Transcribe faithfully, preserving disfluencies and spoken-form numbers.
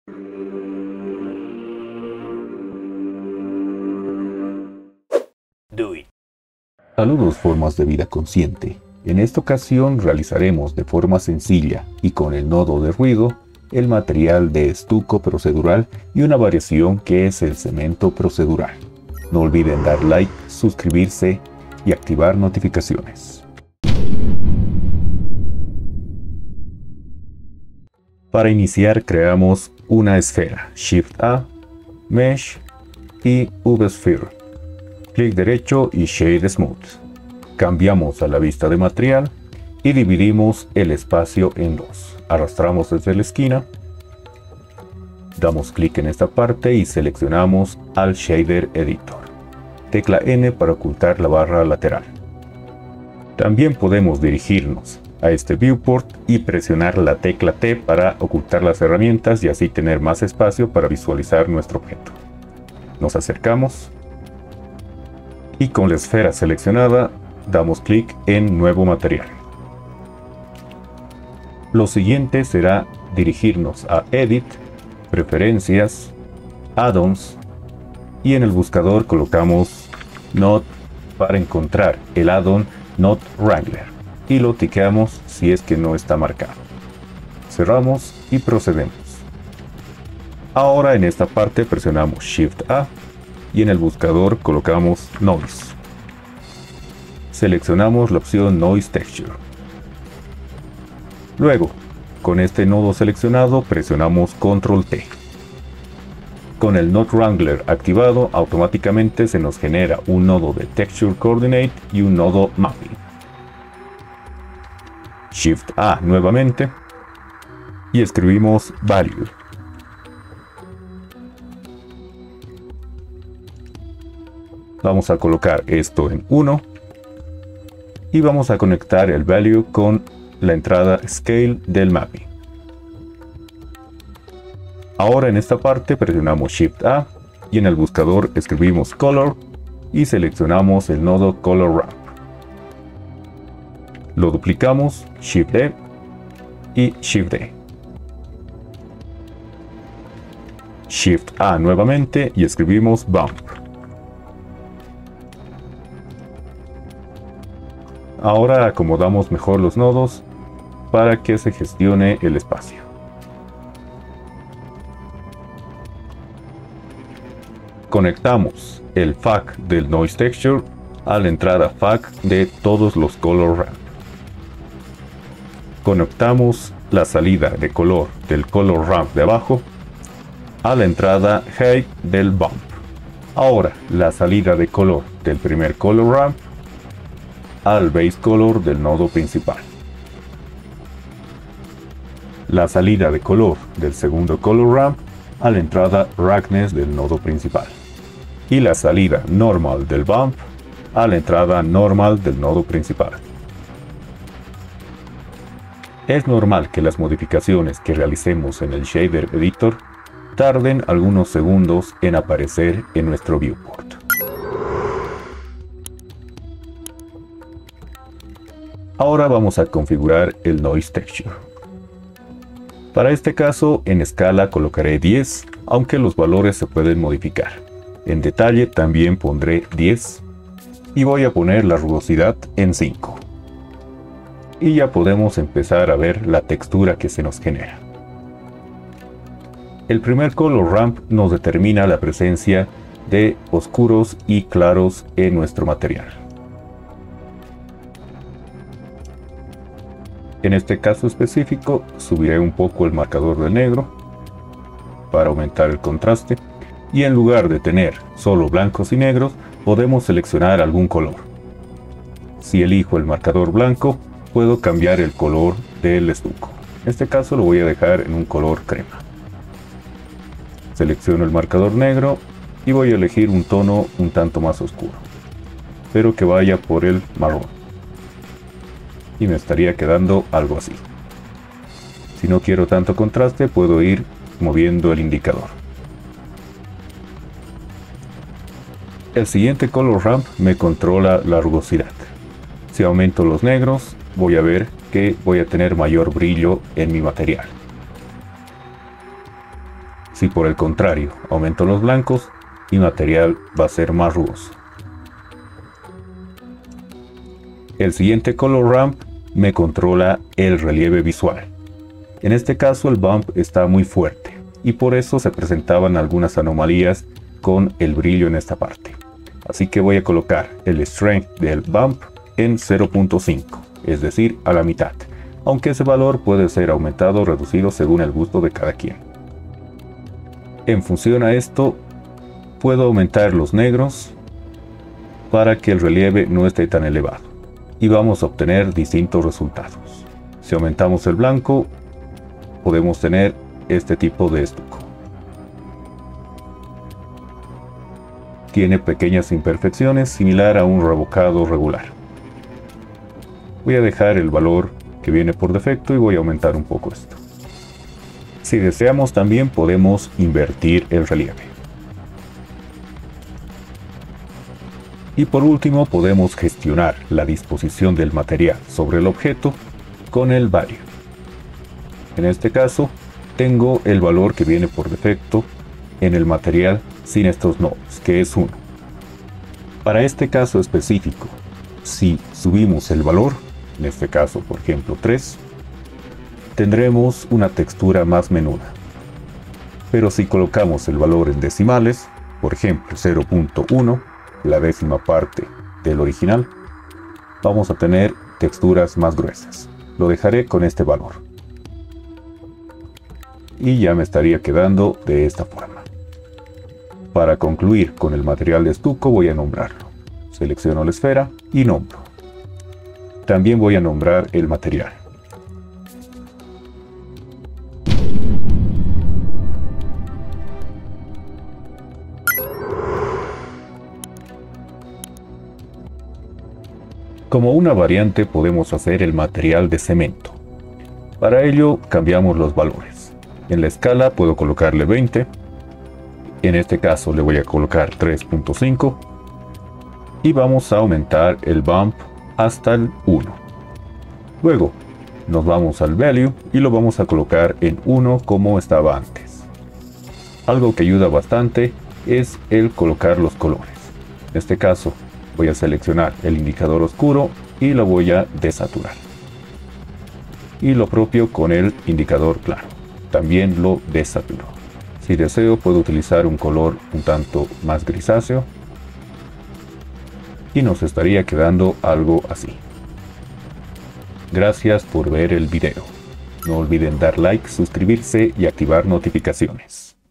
Do it. Saludos, formas de vida consciente. En esta ocasión realizaremos de forma sencilla y con el nodo de ruido el material de estuco procedural y una variación que es el cemento procedural. No olviden dar like, suscribirse y activar notificaciones. Para iniciar creamos una esfera, Shift A, Mesh y V-Sphere. Clic derecho y Shade Smooth. Cambiamos a la vista de material y dividimos el espacio en dos. Arrastramos desde la esquina. Damos clic en esta parte y seleccionamos al Shader Editor. Tecla N para ocultar la barra lateral. También podemos dirigirnos a este viewport y presionar la tecla T para ocultar las herramientas y así tener más espacio para visualizar nuestro objeto. Nos acercamos y con la esfera seleccionada damos clic en Nuevo Material. Lo siguiente será dirigirnos a Edit, Preferencias, Add-ons y en el buscador colocamos Node para encontrar el add-on Node Wrangler y lo tiqueamos si es que no está marcado. Cerramos y procedemos. Ahora en esta parte presionamos Shift A y en el buscador colocamos Noise. Seleccionamos la opción Noise Texture. Luego, con este nodo seleccionado presionamos Control T. Con el Node Wrangler activado, automáticamente se nos genera un nodo de Texture Coordinate y un nodo Mapping. Shift A nuevamente y escribimos Value. Vamos a colocar esto en uno y vamos a conectar el Value con la entrada Scale del Mapping. Ahora en esta parte presionamos Shift A y en el buscador escribimos Color y seleccionamos el nodo Color Ramp. Lo duplicamos, Shift D y Shift D. Shift A nuevamente y escribimos Bump. Ahora acomodamos mejor los nodos para que se gestione el espacio. Conectamos el F A C del Noise Texture a la entrada F A C de todos los Color Ramp. Conectamos la salida de color del Color Ramp de abajo a la entrada Height del Bump. Ahora la salida de color del primer Color Ramp al Base Color del nodo principal. La salida de color del segundo Color Ramp a la entrada Roughness del nodo principal. Y la salida Normal del Bump a la entrada Normal del nodo principal. Es normal que las modificaciones que realicemos en el Shader Editor tarden algunos segundos en aparecer en nuestro viewport. Ahora vamos a configurar el Noise Texture. Para este caso en escala colocaré diez, aunque los valores se pueden modificar. En detalle también pondré diez y voy a poner la rugosidad en cinco. Y ya podemos empezar a ver la textura que se nos genera. El primer Color Ramp nos determina la presencia de oscuros y claros en nuestro material. En este caso específico subiré un poco el marcador de negro para aumentar el contraste y en lugar de tener solo blancos y negros podemos seleccionar algún color. Si elijo el marcador blanco puedo cambiar el color del estuco. En este caso lo voy a dejar en un color crema. Selecciono el marcador negro y voy a elegir un tono un tanto más oscuro, pero que vaya por el marrón. Y me estaría quedando algo así. Si no quiero tanto contraste, puedo ir moviendo el indicador. El siguiente Color Ramp me controla la rugosidad. Si aumento los negros, voy a ver que voy a tener mayor brillo en mi material. Si por el contrario aumento los blancos, mi material va a ser más rugoso. El siguiente color ramp me controla el relieve visual. En este caso el bump está muy fuerte y por eso se presentaban algunas anomalías con el brillo en esta parte. Así que voy a colocar el strength del bump en cero punto cinco, es decir, a la mitad, aunque ese valor puede ser aumentado o reducido según el gusto de cada quien. En función a esto, puedo aumentar los negros para que el relieve no esté tan elevado y vamos a obtener distintos resultados. Si aumentamos el blanco, podemos tener este tipo de estuco. Tiene pequeñas imperfecciones similar a un revocado regular. Voy a dejar el valor que viene por defecto y voy a aumentar un poco esto. Si deseamos también podemos invertir el relieve. Y por último podemos gestionar la disposición del material sobre el objeto con el value. En este caso tengo el valor que viene por defecto en el material sin estos nodos, que es uno. Para este caso específico, si subimos el valor, en este caso por ejemplo tres, tendremos una textura más menuda. Pero si colocamos el valor en decimales, por ejemplo cero punto uno, la décima parte del original, vamos a tener texturas más gruesas. Lo dejaré con este valor. Y ya me estaría quedando de esta forma. Para concluir con el material de estuco voy a nombrarlo. Selecciono la esfera y nombro. También voy a nombrar el material. Como una variante podemos hacer el material de cemento. Para ello cambiamos los valores. En la escala puedo colocarle veinte. En este caso le voy a colocar tres punto cinco. Y vamos a aumentar el bump hasta el uno. Luego nos vamos al value y lo vamos a colocar en uno como estaba antes. Algo que ayuda bastante es el colocar los colores. En este caso voy a seleccionar el indicador oscuro y lo voy a desaturar. Y lo propio con el indicador claro. También lo desaturo. Si deseo puedo utilizar un color un tanto más grisáceo. Y nos estaría quedando algo así. Gracias por ver el video. No olviden dar like, suscribirse y activar notificaciones.